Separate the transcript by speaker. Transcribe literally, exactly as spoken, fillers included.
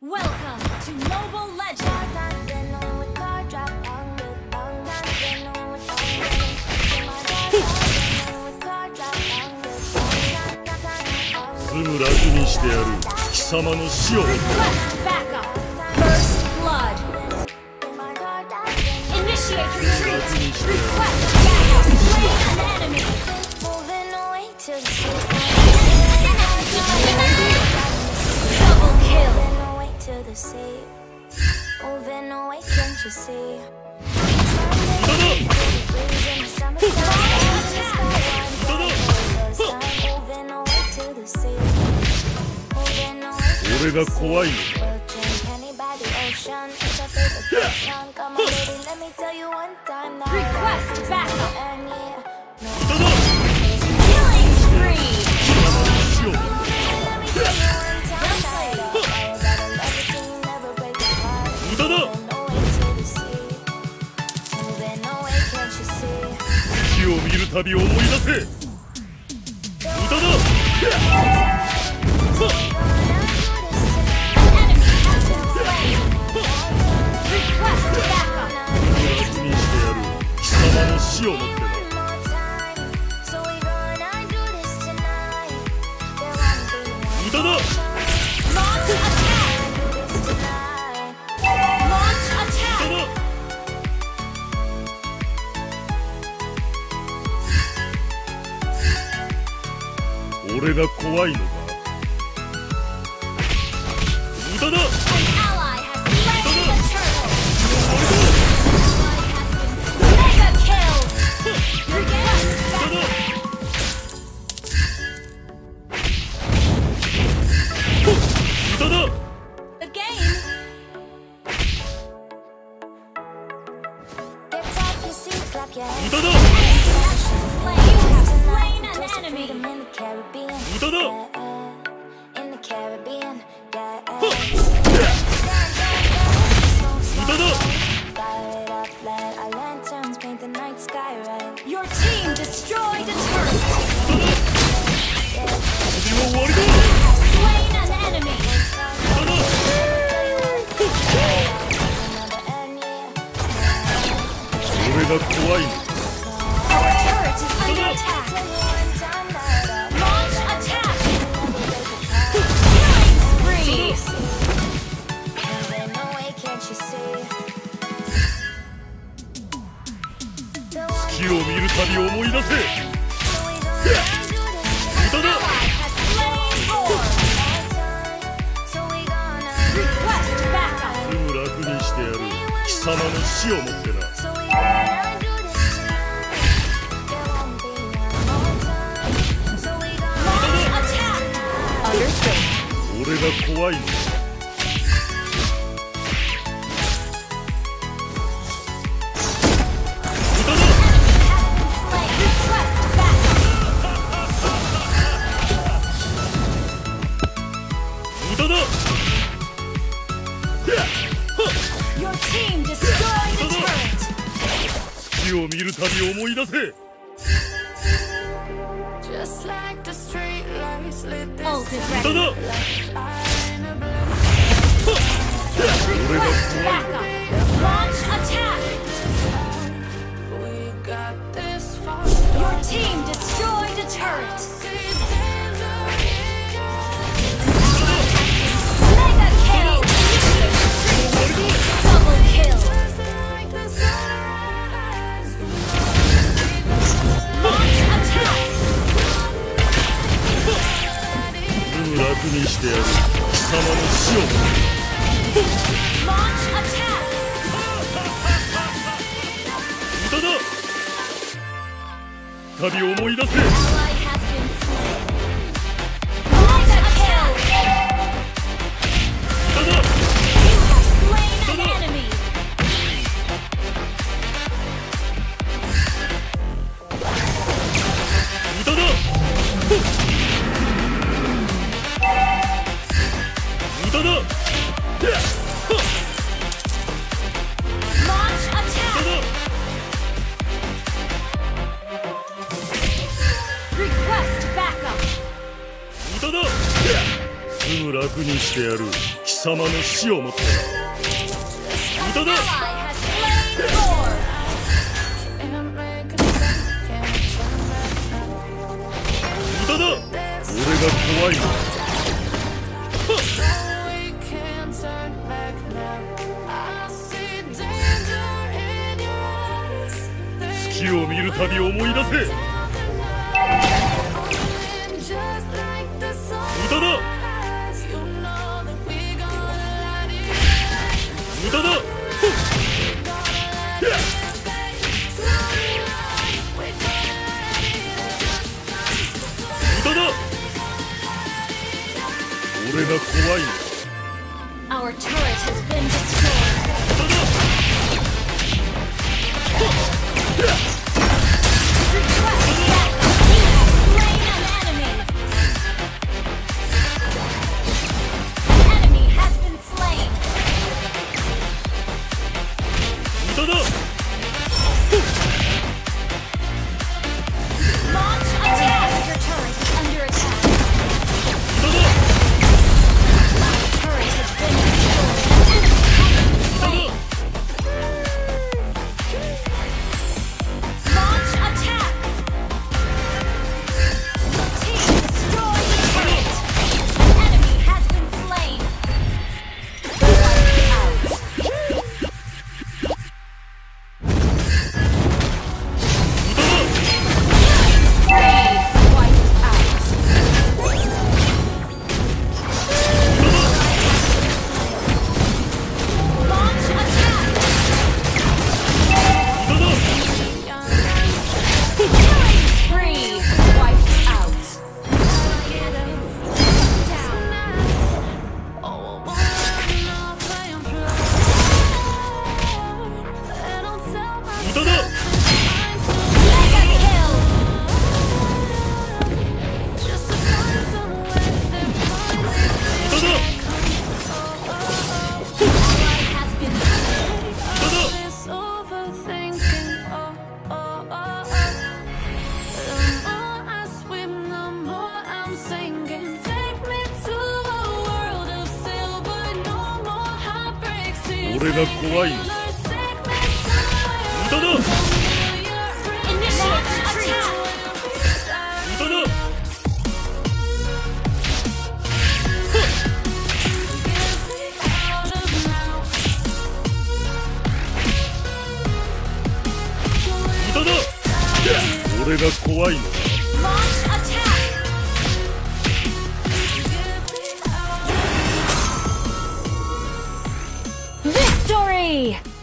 Speaker 1: Welcome to Mobile Legends!
Speaker 2: すぐ楽にしてやる。貴様の死を。
Speaker 1: Request backup! First blood! Initiate retreat! Request backup! Slay an enemy! Double kill!
Speaker 3: Moving away, can't you see? Moving away to the sea.
Speaker 2: 俺が怖いのか。
Speaker 1: Request backup! Killing spree!
Speaker 2: 死を。 無駄だ。死を見るたび思い出せ。無駄だ。
Speaker 1: Request backup!
Speaker 2: 楽にしてやる。貴様の死をもってな。 無駄だ。
Speaker 1: Launch attack! Launch attack!
Speaker 2: 無駄だ。 俺が怖いのか。無駄だ。
Speaker 1: An ally has slain the turtle! Mega kill! Request backup!
Speaker 2: 無駄だ。
Speaker 1: The game!
Speaker 2: 無駄だ。
Speaker 1: Slain. You have slain an enemy!
Speaker 2: 無駄だ。
Speaker 3: In the Caribbean, yeah.
Speaker 2: 無駄だ。
Speaker 3: Fire it up, let our lanterns paint the night sky red.
Speaker 1: Your team destroyed a turret!
Speaker 2: 旅は終わりだ。
Speaker 1: Slain an enemy!
Speaker 2: 無駄だ。 俺が怖いのか。
Speaker 1: Our turret is under attack! Launch attack! Killing spree!
Speaker 2: 月を見るたび思い出せ。無駄だ。
Speaker 1: Ally has slain Thor! Request backup!
Speaker 2: すぐ楽にしてやる。貴様の死をもってな。
Speaker 1: Launch attack! Understood.
Speaker 2: 俺が怖いのか。 無駄だ。
Speaker 1: Slain. Request backup!
Speaker 2: 無駄だ。
Speaker 1: Your team destroyed a turret!
Speaker 2: 月を見るたび思い出せ。
Speaker 3: Just like the street lights lit this
Speaker 1: Ult is
Speaker 2: 無駄
Speaker 1: ready.
Speaker 2: だ。 俺が怖いのか。
Speaker 1: Backup! Launch attack!
Speaker 3: we got this far.
Speaker 1: Your team destroyed a turret! Mega kill! Double kill! Launch attack!
Speaker 2: すぐ楽にしてやる。貴様の死を。
Speaker 1: Launch attack!
Speaker 2: 無駄だ。旅思い出せ。
Speaker 1: Ally has been slain. Mega kill!
Speaker 2: 無駄だ。
Speaker 1: You have slain an enemy!
Speaker 2: 無駄だ。無駄だ。
Speaker 1: Launch attack! Request backup!
Speaker 2: 無駄だ。すぐ楽にしてやる。貴様様の死をもって無駄だ。
Speaker 1: Ally has slain Lord.
Speaker 2: 無駄だ。俺が怖いの。月を見るたび思い出せ。無駄だ。無駄だ。無駄だ。俺が怖いの。
Speaker 1: Our turret has been destroyed.
Speaker 2: 無駄だ。
Speaker 1: Request backup. You have slain an enemy. An enemy has been slain.
Speaker 2: 無駄だ。
Speaker 1: Launch attack. Your turret is under attack.
Speaker 2: 無駄だ。
Speaker 1: Turret has been destroyed. An enemy has been slain. Launch attack. Team destroy the turret. An enemy has been slain. Wiped out. Spree. Wiped out. Launch attack. Killing spree. Wiped out.
Speaker 2: 無駄だ。
Speaker 1: Mega kill. Ally has been slain.
Speaker 2: 俺が怖いの。無駄だ。
Speaker 1: Initiate attack.
Speaker 2: 無駄だ。 無駄だ。俺が怖いの。
Speaker 1: Launch attack. Victory!